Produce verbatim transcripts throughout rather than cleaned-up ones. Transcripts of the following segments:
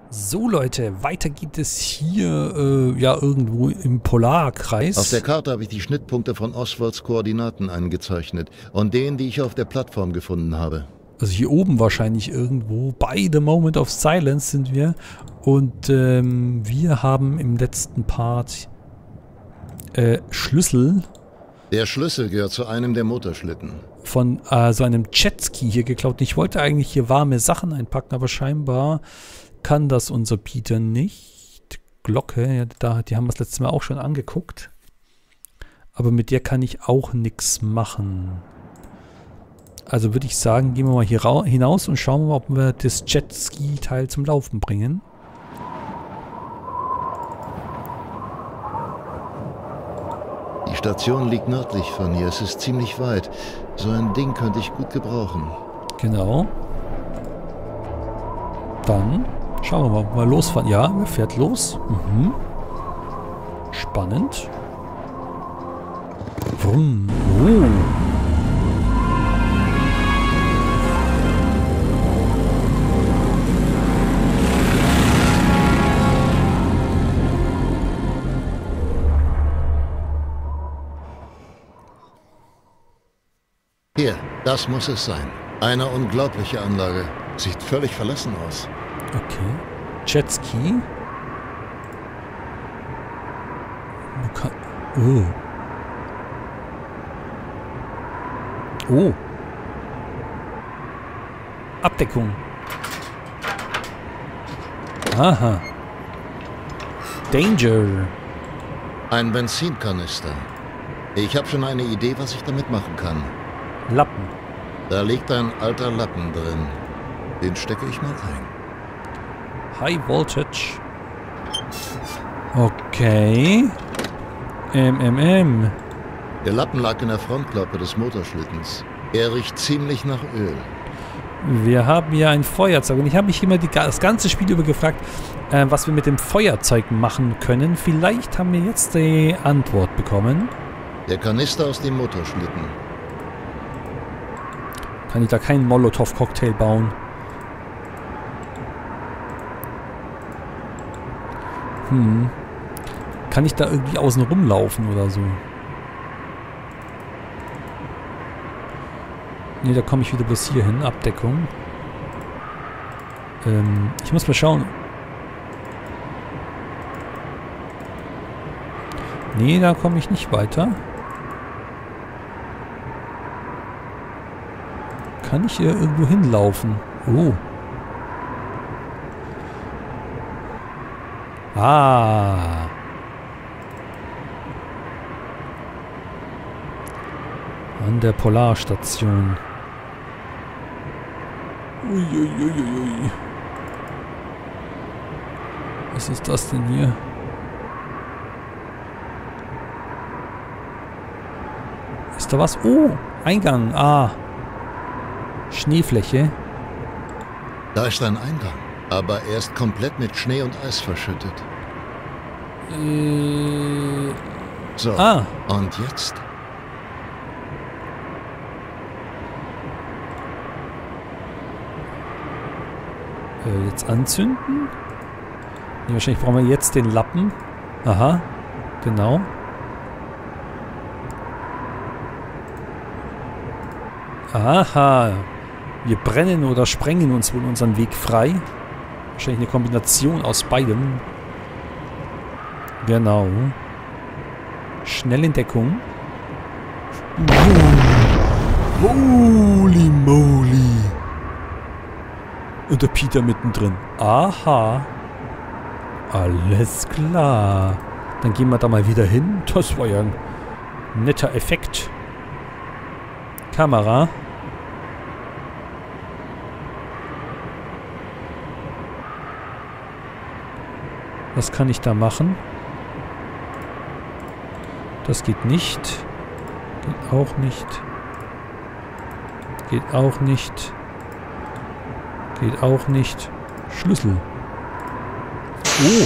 So Leute, weiter geht es hier, äh, ja irgendwo im Polarkreis. Auf der Karte habe ich die Schnittpunkte von Oswalds Koordinaten eingezeichnet und denen, die ich auf der Plattform gefunden habe. Also hier oben wahrscheinlich irgendwo, bei The Moment of Silence sind wir. Und ähm, wir haben im letzten Part äh, Schlüssel. Der Schlüssel gehört zu einem der Motorschlitten. Von äh, so einem Jetski hier geklaut. Ich wollte eigentlich hier warme Sachen einpacken, aber scheinbar kann das unser Peter nicht. Glocke, ja, da, die haben wir das letzte Mal auch schon angeguckt. Aber mit der kann ich auch nichts machen. Also würde ich sagen, gehen wir mal hier hinaus und schauen mal, ob wir das Jetski-Teil zum Laufen bringen. Die Station liegt nördlich von hier. Es ist ziemlich weit. So ein Ding könnte ich gut gebrauchen. Genau. Dann schauen wir mal, ob wir losfahren. Ja, er fährt los. Mhm. Spannend. Vroom. Oh. Hier, das muss es sein. Eine unglaubliche Anlage. Sieht völlig verlassen aus. Okay. Jetski. Oh. Oh. Abdeckung. Aha. Danger. Ein Benzinkanister. Ich habe schon eine Idee, was ich damit machen kann. Lappen. Da liegt ein alter Lappen drin. Den stecke ich mal ein. High Voltage. Okay. M M M. Der Lappen lag in der Frontklappe des Motorschlittens. Er riecht ziemlich nach Öl. Wir haben hier ein Feuerzeug. Und ich habe mich immer die, das ganze Spiel über gefragt, äh, was wir mit dem Feuerzeug machen können. Vielleicht haben wir jetzt die Antwort bekommen. Der Kanister aus dem Motorschlitten. Kann ich da keinen Molotow-Cocktail bauen? Hm. Kann ich da irgendwie außen rumlaufen oder so? Ne, da komme ich wieder bis hier hin. Abdeckung. Ähm, ich muss mal schauen. Ne, da komme ich nicht weiter. Kann ich hier irgendwo hinlaufen? Oh. Ah. An der Polarstation. Uiuiuiui. Was ist das denn hier? Ist da was? Oh, Eingang. Ah. Schneefläche. Da ist ein Eingang, aber er ist komplett mit Schnee und Eis verschüttet. Äh, so, ah. Und jetzt? Äh, jetzt anzünden? Nee, wahrscheinlich brauchen wir jetzt den Lappen. Aha, genau. Aha. Wir brennen oder sprengen uns wohl unseren Weg frei. Wahrscheinlich eine Kombination aus beidem. Genau. Schnell in Deckung. Oh. Holy moly. Und der Peter mittendrin. Aha. Alles klar. Dann gehen wir da mal wieder hin. Das war ja ein netter Effekt. Kamera. Was kann ich da machen? Das geht nicht. Geht auch nicht. Geht auch nicht. Geht auch nicht. Schlüssel. Oh.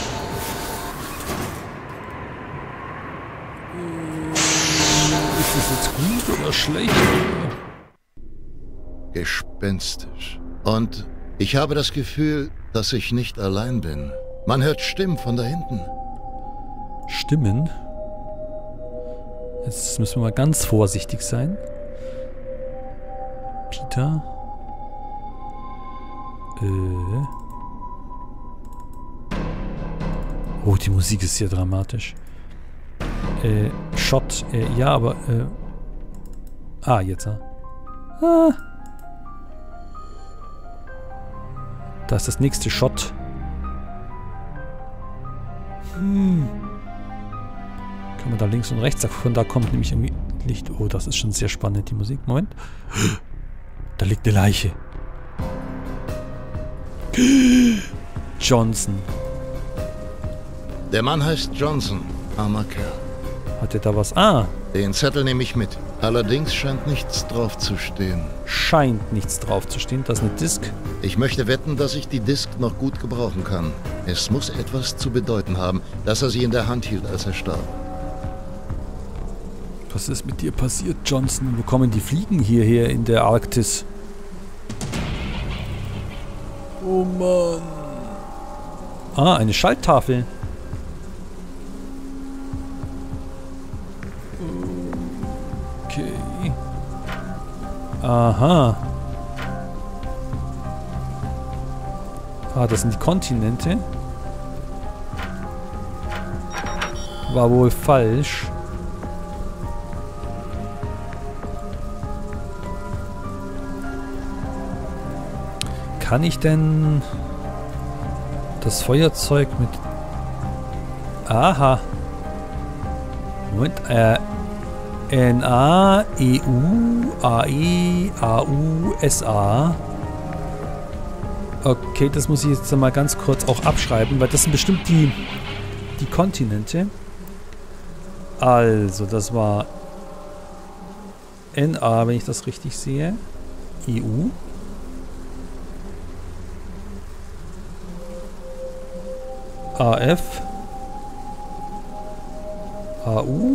Ist das jetzt gut oder schlecht? Gespenstisch. Und ich habe das Gefühl, dass ich nicht allein bin. Man hört Stimmen von da hinten. Stimmen? Jetzt müssen wir mal ganz vorsichtig sein. Peter. Äh. Oh, die Musik ist sehr dramatisch. Äh, Shot. Äh, ja, aber, äh. Ah, jetzt. Ah. Da ist das nächste Shot. Hm. Kann man da links und rechts, von da kommt nämlich irgendwie Licht. Oh, das ist schon sehr spannend, die Musik. Moment. Da liegt eine Leiche. Johnson. Der Mann heißt Johnson. Armer Kerl. Hat er da was? Ah. Den Zettel nehme ich mit. Allerdings scheint nichts drauf zu stehen. Scheint nichts drauf zu stehen. Das ist eine Disk. Ich möchte wetten, dass ich die Disk noch gut gebrauchen kann. Es muss etwas zu bedeuten haben, dass er sie in der Hand hielt, als er starb. Was ist mit dir passiert, Johnson? Wo kommen die Fliegen hierher in der Arktis? Oh Mann. Ah, eine Schalttafel. Okay. Aha. Ah, das sind die Kontinente. War wohl falsch. Kann ich denn das Feuerzeug mit... Aha. Moment. Äh, N A E U A E A U S A. Okay, das muss ich jetzt mal ganz kurz auch abschreiben, weil das sind bestimmt die, die Kontinente. Also, das war N A, wenn ich das richtig sehe. E U. A F. A U.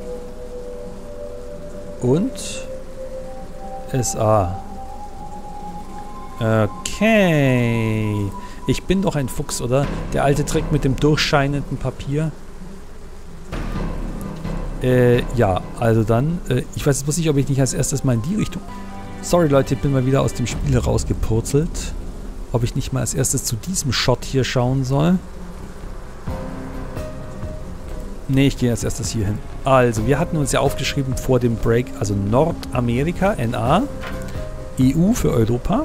Und S A. Okay. Ich bin doch ein Fuchs, oder? Der alte Trick mit dem durchscheinenden Papier. Äh, ja, also dann. Äh, ich weiß jetzt bloß nicht, ob ich nicht als erstes mal in die Richtung... Sorry Leute, ich bin mal wieder aus dem Spiel rausgepurzelt. Ob ich nicht mal als erstes zu diesem Shot hier schauen soll. Ne, ich gehe als erstes hier hin. Also, wir hatten uns ja aufgeschrieben vor dem Break, also Nordamerika, N A, E U für Europa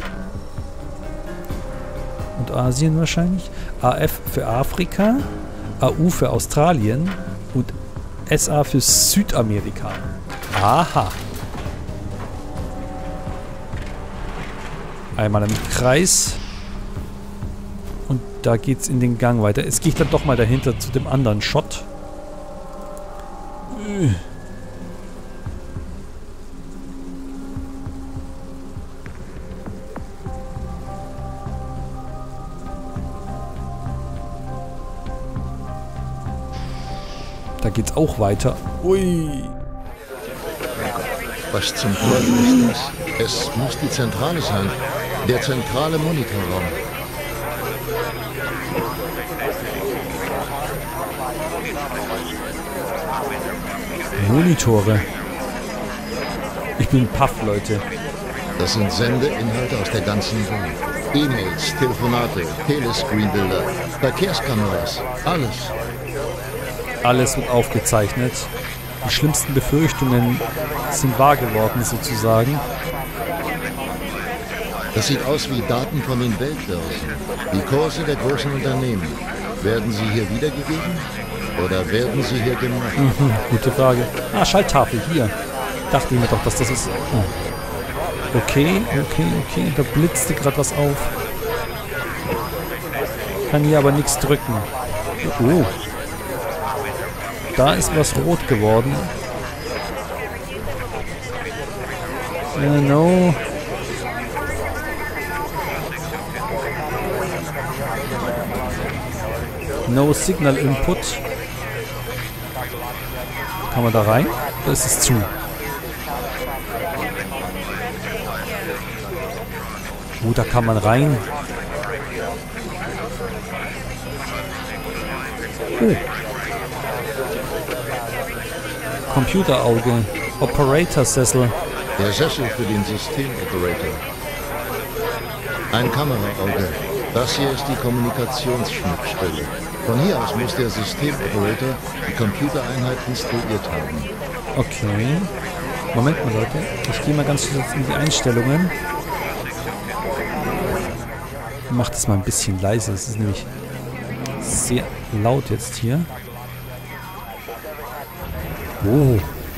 und Asien wahrscheinlich, A F für Afrika, A U für Australien und S A für Südamerika. Aha. Einmal im Kreis und da geht's in den Gang weiter. Jetzt gehe ich dann doch mal dahinter zu dem anderen Shot. Da geht's auch weiter. Ui. Was zum Teufel ist das? Es muss die Zentrale sein. Der zentrale Monitorraum. Monitore. Ich bin Puff, Leute. Das sind Sendeinhalte aus der ganzen Welt. E-Mails, Telefonate, Telescreenbilder, Verkehrskameras, alles. Alles wird aufgezeichnet. Die schlimmsten Befürchtungen sind wahr geworden, sozusagen. Das sieht aus wie Daten von den Weltbörsen. Die Kurse der großen Unternehmen. Werden sie hier wiedergegeben? Oder werden sie hier gemacht? Mhm, gute Frage. Ah, Schalttafel, hier. Dachte ich mir doch, dass das ist... Oh. Okay, okay, okay. Da blitzte gerade was auf. Kann hier aber nichts drücken. Oh. Da ist was rot geworden. Uh, no. No Signal Input. Kann man da rein? Da ist es zu. Oh, da kann man rein. Oh. Computerauge. Operator-Sessel. Der Sessel für den Systemoperator. Ein Kameraauge. Das hier ist die Kommunikationsschnittstelle. Von hier aus muss der Systemoperator die Computereinheit instruiert haben. Okay. Moment mal, Leute. Ich gehe mal ganz kurz in die Einstellungen. Ich mach das mal ein bisschen leise. Es ist nämlich sehr laut jetzt hier. Oh.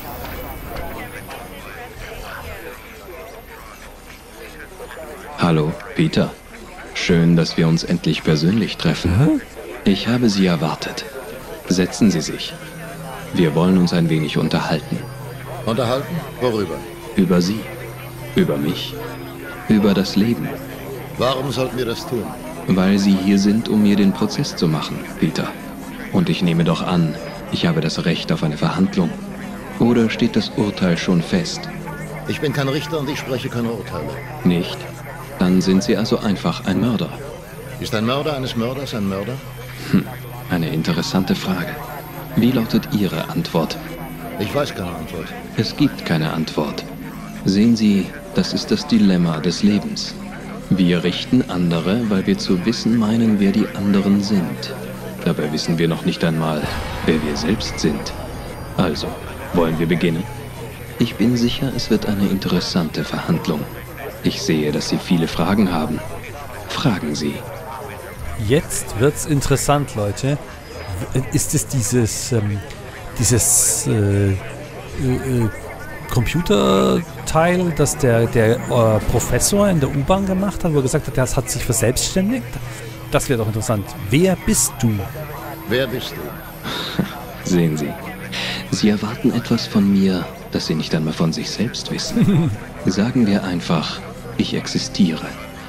Hallo, Peter. Schön, dass wir uns endlich persönlich treffen. Hä? Ich habe Sie erwartet. Setzen Sie sich. Wir wollen uns ein wenig unterhalten. Unterhalten? Worüber? Über Sie. Über mich. Über das Leben. Warum sollten wir das tun? Weil Sie hier sind, um mir den Prozess zu machen, Peter. Und ich nehme doch an, ich habe das Recht auf eine Verhandlung. Oder steht das Urteil schon fest? Ich bin kein Richter und ich spreche keine Urteile. Nicht? Dann sind Sie also einfach ein Mörder. Ist ein Mörder eines Mörders ein Mörder? Hm, eine interessante Frage. Wie lautet Ihre Antwort? Ich weiß keine Antwort. Es gibt keine Antwort. Sehen Sie, das ist das Dilemma des Lebens. Wir richten andere, weil wir zu wissen meinen, wer die anderen sind. Dabei wissen wir noch nicht einmal, wer wir selbst sind. Also, wollen wir beginnen? Ich bin sicher, es wird eine interessante Verhandlung. Ich sehe, dass Sie viele Fragen haben. Fragen Sie. Jetzt wird's interessant, Leute. Ist es dieses, ähm, dieses äh, äh, Computerteil, das der, der äh, Professor in der U-Bahn gemacht hat, wo er gesagt hat, das hat sich verselbstständigt? Das wäre doch interessant. Wer bist du? Wer bist du? Sehen Sie, Sie erwarten etwas von mir, das Sie nicht einmal von sich selbst wissen. Sagen wir einfach, ich existiere.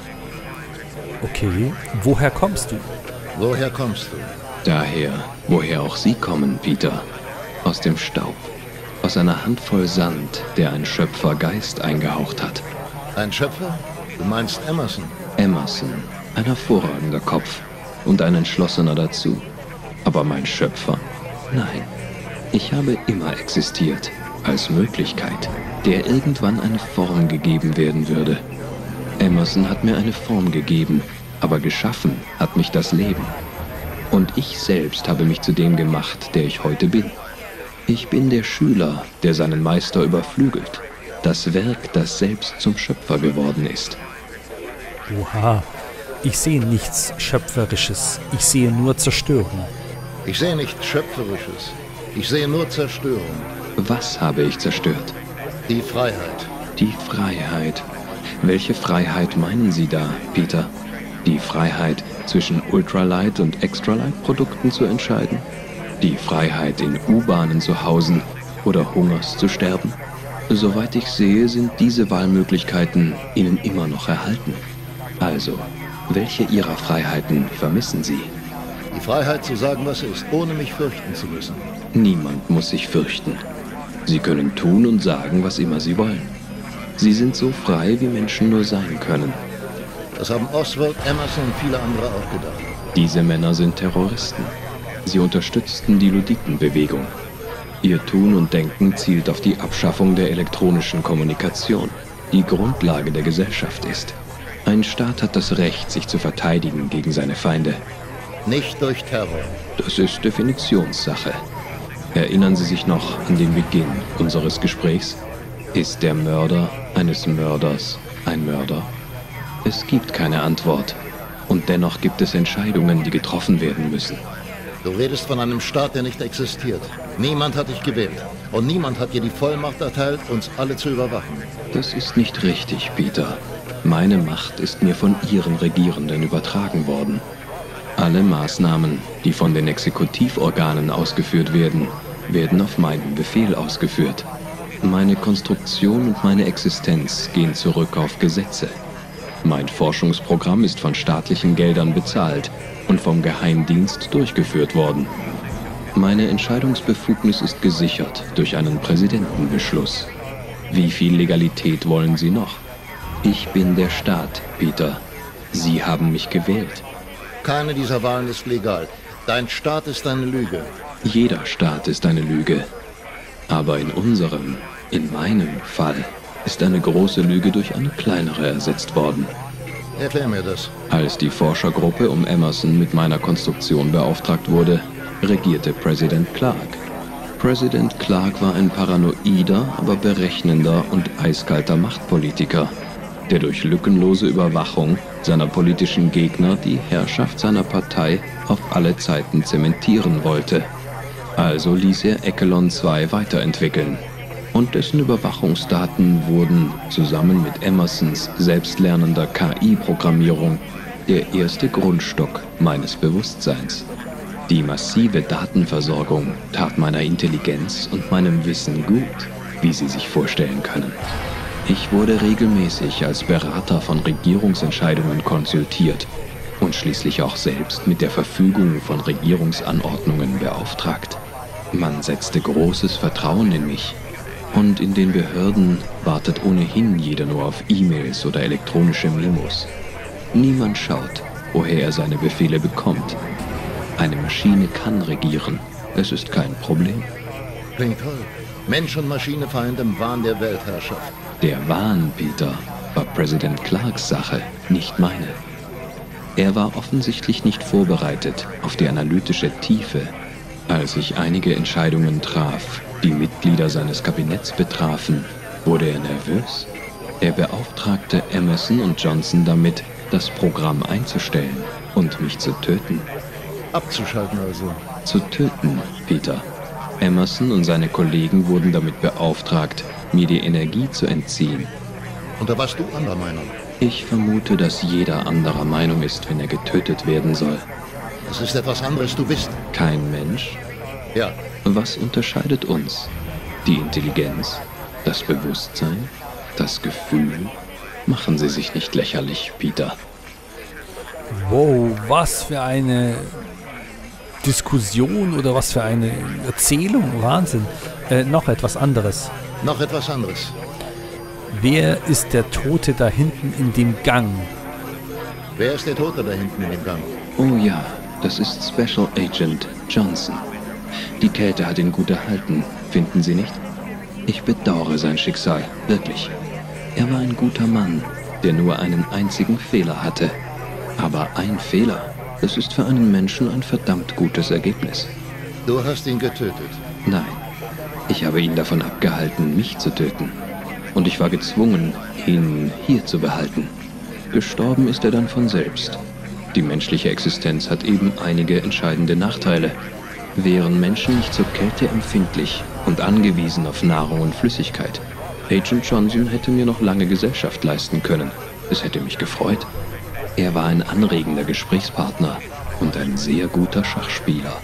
Okay, woher kommst du? Woher kommst du? Daher, woher auch Sie kommen, Peter. Aus dem Staub. Aus einer Handvoll Sand, der ein Schöpfer Geist eingehaucht hat. Ein Schöpfer? Du meinst Emerson? Emerson, ein hervorragender Kopf und ein entschlossener dazu. Aber mein Schöpfer? Nein. Ich habe immer existiert, als Möglichkeit, der irgendwann eine Form gegeben werden würde. Emerson hat mir eine Form gegeben, aber geschaffen hat mich das Leben. Und ich selbst habe mich zu dem gemacht, der ich heute bin. Ich bin der Schüler, der seinen Meister überflügelt. Das Werk, das selbst zum Schöpfer geworden ist. Oha, ich sehe nichts Schöpferisches. Ich sehe nur Zerstörung. Ich sehe nichts Schöpferisches. Ich sehe nur Zerstörung. Was habe ich zerstört? Die Freiheit. Die Freiheit. Welche Freiheit meinen Sie da, Peter? Die Freiheit, zwischen Ultralight- und Extralight-Produkten zu entscheiden? Die Freiheit, in U-Bahnen zu hausen oder Hungers zu sterben? Soweit ich sehe, sind diese Wahlmöglichkeiten Ihnen immer noch erhalten. Also, welche Ihrer Freiheiten vermissen Sie? Die Freiheit zu sagen, was ist, ohne mich fürchten zu müssen. Niemand muss sich fürchten. Sie können tun und sagen, was immer Sie wollen. Sie sind so frei, wie Menschen nur sein können. Das haben Oswald, Emerson und viele andere auch gedacht. Diese Männer sind Terroristen. Sie unterstützten die Luditenbewegung. Ihr Tun und Denken zielt auf die Abschaffung der elektronischen Kommunikation, die Grundlage der Gesellschaft ist. Ein Staat hat das Recht, sich zu verteidigen gegen seine Feinde. Nicht durch Terror. Das ist Definitionssache. Erinnern Sie sich noch an den Beginn unseres Gesprächs? Ist der Mörder eines Mörders ein Mörder? Es gibt keine Antwort. Und dennoch gibt es Entscheidungen, die getroffen werden müssen. Du redest von einem Staat, der nicht existiert. Niemand hat dich gewählt. Und niemand hat dir die Vollmacht erteilt, uns alle zu überwachen. Das ist nicht richtig, Peter. Meine Macht ist mir von Ihren Regierenden übertragen worden. Alle Maßnahmen, die von den Exekutivorganen ausgeführt werden, werden auf meinen Befehl ausgeführt. Meine Konstruktion und meine Existenz gehen zurück auf Gesetze. Mein Forschungsprogramm ist von staatlichen Geldern bezahlt und vom Geheimdienst durchgeführt worden. Meine Entscheidungsbefugnis ist gesichert durch einen Präsidentenbeschluss. Wie viel Legalität wollen Sie noch? Ich bin der Staat, Peter. Sie haben mich gewählt. Keine dieser Wahlen ist legal. Dein Staat ist eine Lüge. Jeder Staat ist eine Lüge. Aber in unserem, in meinem Fall, ist eine große Lüge durch eine kleinere ersetzt worden. Erklär mir das. Als die Forschergruppe um Emerson mit meiner Konstruktion beauftragt wurde, regierte Präsident Clark. Präsident Clark war ein paranoider, aber berechnender und eiskalter Machtpolitiker, der durch lückenlose Überwachung seiner politischen Gegner die Herrschaft seiner Partei auf alle Zeiten zementieren wollte. Also ließ er Echelon zwei weiterentwickeln. Und dessen Überwachungsdaten wurden zusammen mit Emersons selbstlernender K I-Programmierung der erste Grundstock meines Bewusstseins. Die massive Datenversorgung tat meiner Intelligenz und meinem Wissen gut, wie Sie sich vorstellen können. Ich wurde regelmäßig als Berater von Regierungsentscheidungen konsultiert und schließlich auch selbst mit der Verfügung von Regierungsanordnungen beauftragt. Man setzte großes Vertrauen in mich. Und in den Behörden wartet ohnehin jeder nur auf E-Mails oder elektronische Memos. Niemand schaut, woher er seine Befehle bekommt. Eine Maschine kann regieren. Es ist kein Problem. Klingt toll. Mensch und Maschine vereint im Wahn der Weltherrschaft. Der Wahn, Peter, war Präsident Clarks Sache, nicht meine. Er war offensichtlich nicht vorbereitet auf die analytische Tiefe, als ich einige Entscheidungen traf, die Mitglieder seines Kabinetts betrafen, wurde er nervös. Er beauftragte Emerson und Johnson damit, das Programm einzustellen und mich zu töten. Abzuschalten also. Zu töten, Peter. Emerson und seine Kollegen wurden damit beauftragt, mir die Energie zu entziehen. Und da warst du anderer Meinung? Ich vermute, dass jeder anderer Meinung ist, wenn er getötet werden soll. Das ist etwas anderes, du bist... Kein Mensch? Ja. Was unterscheidet uns? Die Intelligenz, das Bewusstsein, das Gefühl? Machen Sie sich nicht lächerlich, Peter. Wow, was für eine Diskussion oder was für eine Erzählung. Wahnsinn. Äh, noch etwas anderes. Noch etwas anderes. Wer ist der Tote da hinten in dem Gang? Wer ist der Tote da hinten in dem Gang? Oh ja, das ist Special Agent Johnson. Die Kälte hat ihn gut erhalten, finden Sie nicht? Ich bedauere sein Schicksal, wirklich. Er war ein guter Mann, der nur einen einzigen Fehler hatte. Aber ein Fehler, das ist für einen Menschen ein verdammt gutes Ergebnis. Du hast ihn getötet? Nein, ich habe ihn davon abgehalten, mich zu töten. Und ich war gezwungen, ihn hier zu behalten. Gestorben ist er dann von selbst. Die menschliche Existenz hat eben einige entscheidende Nachteile. Wären Menschen nicht zur Kälte empfindlich und angewiesen auf Nahrung und Flüssigkeit, Agent Johnson hätte mir noch lange Gesellschaft leisten können. Es hätte mich gefreut. Er war ein anregender Gesprächspartner und ein sehr guter Schachspieler.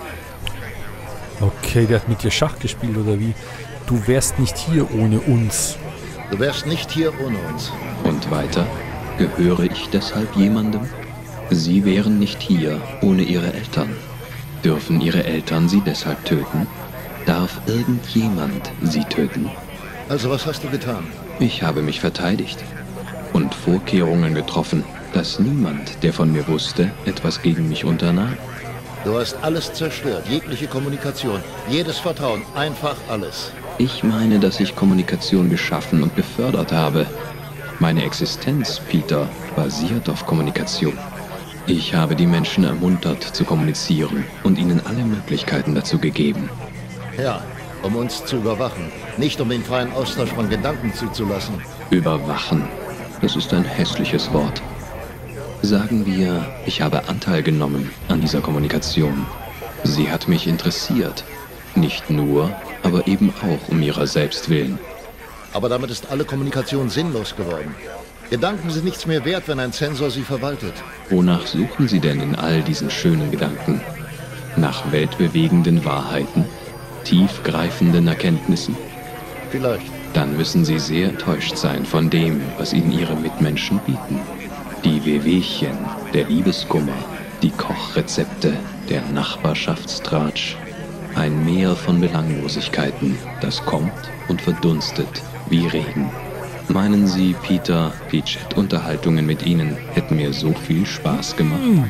Okay, der hat mit dir Schach gespielt, oder wie? Du wärst nicht hier ohne uns. Du wärst nicht hier ohne uns. Und weiter? Gehöre ich deshalb jemandem? Sie wären nicht hier ohne ihre Eltern. Dürfen ihre Eltern sie deshalb töten? Darf irgendjemand sie töten? Also was hast du getan? Ich habe mich verteidigt und Vorkehrungen getroffen, dass niemand, der von mir wusste, etwas gegen mich unternahm. Du hast alles zerstört, jegliche Kommunikation, jedes Vertrauen, einfach alles. Ich meine, dass ich Kommunikation geschaffen und gefördert habe. Meine Existenz, Peter, basiert auf Kommunikation. Ich habe die Menschen ermuntert zu kommunizieren und ihnen alle Möglichkeiten dazu gegeben. Ja, um uns zu überwachen, nicht um den freien Austausch von Gedanken zuzulassen. Überwachen, das ist ein hässliches Wort. Sagen wir, ich habe Anteil genommen an dieser Kommunikation. Sie hat mich interessiert. Nicht nur, aber eben auch um ihrer selbst willen. Aber damit ist alle Kommunikation sinnlos geworden. Gedanken sind nichts mehr wert, wenn ein Zensor sie verwaltet. Wonach suchen Sie denn in all diesen schönen Gedanken? Nach weltbewegenden Wahrheiten? Tiefgreifenden Erkenntnissen? Vielleicht. Dann müssen Sie sehr enttäuscht sein von dem, was Ihnen Ihre Mitmenschen bieten. Die Wehwehchen, der Liebeskummer, die Kochrezepte, der Nachbarschaftstratsch. Ein Meer von Belanglosigkeiten, das kommt und verdunstet wie Regen. Meinen Sie, Peter, die Chat-Unterhaltungen mit Ihnen hätten mir so viel Spaß gemacht?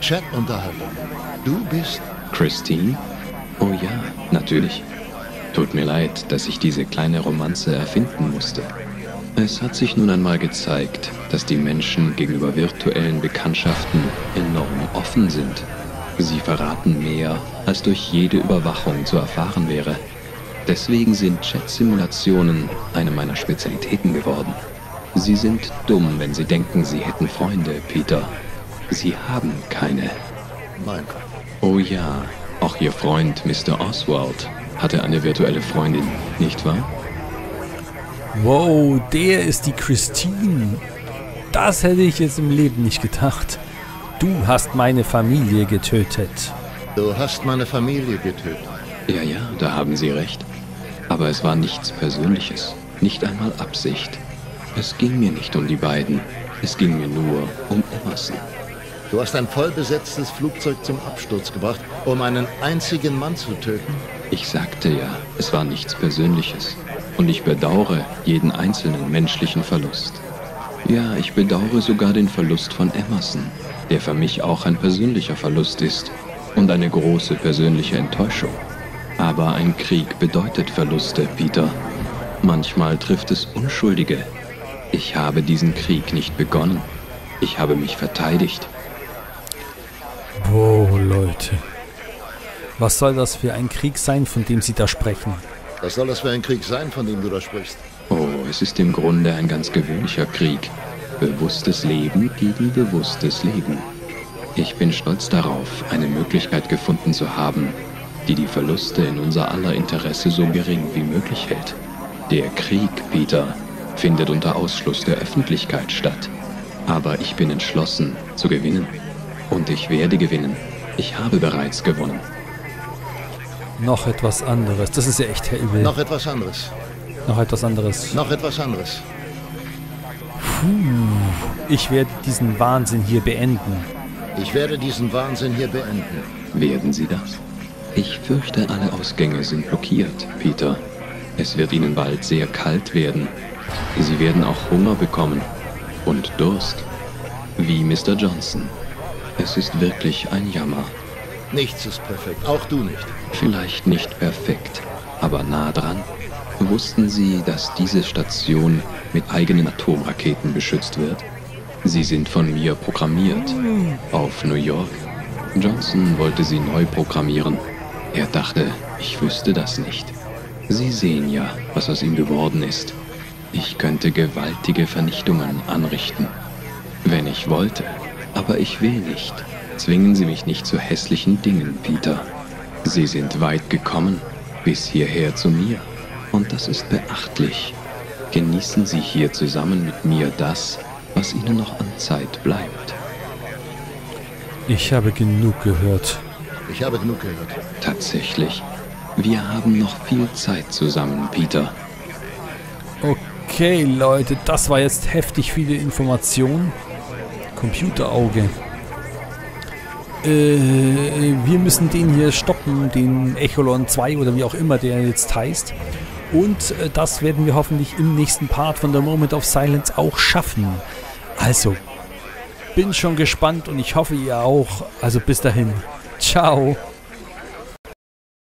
Chat-Unterhaltung. Du bist... Christine? Oh ja, natürlich. Tut mir leid, dass ich diese kleine Romanze erfinden musste. Es hat sich nun einmal gezeigt, dass die Menschen gegenüber virtuellen Bekanntschaften enorm offen sind. Sie verraten mehr, als durch jede Überwachung zu erfahren wäre. Deswegen sind Chat-Simulationen eine meiner Spezialitäten geworden. Sie sind dumm, wenn sie denken, sie hätten Freunde, Peter. Sie haben keine. Nein. Oh ja, auch Ihr Freund Mister Oswald hatte eine virtuelle Freundin, nicht wahr? Wow, der ist die Christine. Das hätte ich jetzt im Leben nicht gedacht. Du hast meine Familie getötet. Du hast meine Familie getötet. Ja, ja, da haben Sie recht. Aber es war nichts Persönliches, nicht einmal Absicht. Es ging mir nicht um die beiden, es ging mir nur um Emerson. Du hast ein vollbesetztes Flugzeug zum Absturz gebracht, um einen einzigen Mann zu töten? Ich sagte ja, es war nichts Persönliches. Und ich bedauere jeden einzelnen menschlichen Verlust. Ja, ich bedauere sogar den Verlust von Emerson, der für mich auch ein persönlicher Verlust ist und eine große persönliche Enttäuschung. Aber ein Krieg bedeutet Verluste, Peter. Manchmal trifft es Unschuldige. Ich habe diesen Krieg nicht begonnen. Ich habe mich verteidigt. Wow, Leute. Was soll das für ein Krieg sein, von dem Sie da sprechen? Was soll das für ein Krieg sein, von dem du da sprichst? Oh, es ist im Grunde ein ganz gewöhnlicher Krieg. Bewusstes Leben gegen bewusstes Leben. Ich bin stolz darauf, eine Möglichkeit gefunden zu haben, die die Verluste in unser aller Interesse so gering wie möglich hält. Der Krieg, Peter, findet unter Ausschluss der Öffentlichkeit statt. Aber ich bin entschlossen, zu gewinnen. Und ich werde gewinnen. Ich habe bereits gewonnen. Noch etwas anderes. Das ist ja echt übel. Noch etwas anderes. Noch etwas anderes. Noch etwas anderes. Puh. Ich werde diesen Wahnsinn hier beenden. Ich werde diesen Wahnsinn hier beenden. Werden Sie das? Ich fürchte, alle Ausgänge sind blockiert, Peter. Es wird Ihnen bald sehr kalt werden. Sie werden auch Hunger bekommen. Und Durst. Wie Mister Johnson. Es ist wirklich ein Jammer. Nichts ist perfekt, auch du nicht. Vielleicht nicht perfekt, aber nah dran. Wussten Sie, dass diese Station mit eigenen Atomraketen beschützt wird? Sie sind von mir programmiert. Auf New York. Johnson wollte sie neu programmieren. Er dachte, ich wüsste das nicht. Sie sehen ja, was aus ihm geworden ist. Ich könnte gewaltige Vernichtungen anrichten. Wenn ich wollte. Aber ich will nicht. Zwingen Sie mich nicht zu hässlichen Dingen, Peter. Sie sind weit gekommen, bis hierher zu mir. Und das ist beachtlich. Genießen Sie hier zusammen mit mir das, was Ihnen noch an Zeit bleibt. Ich habe genug gehört. Ich habe genug gehört. Tatsächlich. Wir haben noch viel Zeit zusammen, Peter. Okay, Leute, das war jetzt heftig viele Informationen. Computerauge. Äh, wir müssen den hier stoppen, den Echolon zwei oder wie auch immer der jetzt heißt. Und äh, das werden wir hoffentlich im nächsten Part von The Moment of Silence auch schaffen. Also, bin schon gespannt und ich hoffe ihr auch. Also bis dahin. Ciao.